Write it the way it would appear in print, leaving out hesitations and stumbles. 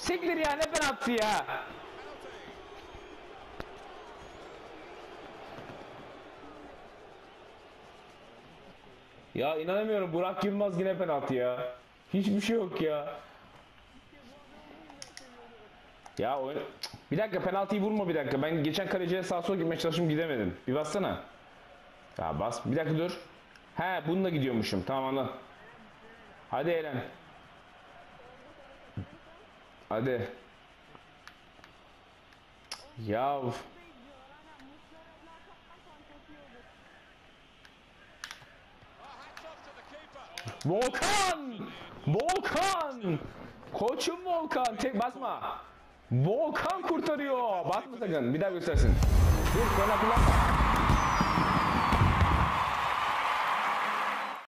Siktir ya, ne penaltı ya. Ya inanamıyorum, Burak Yılmaz yine penaltı ya. Hiçbir şey yok ya. Ya oyun... Bir dakika, penaltıyı vurma bir dakika. Ben geçen kaleciye sağ sol gitmeye çalıştım, gidemedim. Bir bassana. Ya bas, bir dakika dur. He, bununla gidiyormuşum, tamam anla. Hadi Eren. Hadi. Ya Volkan! Volkan! Koçum Volkan, tek basma. Volkan kurtarıyor. Basma sakın. Bir daha göstersin. Dur, sonra kullanma.